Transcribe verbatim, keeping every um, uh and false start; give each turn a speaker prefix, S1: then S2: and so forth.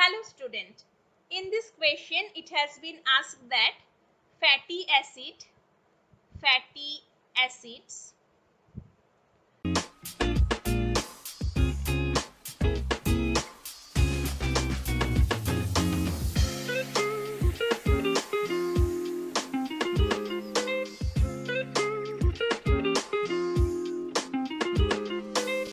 S1: Hello student, in this question it has been asked that fatty acid, fatty acids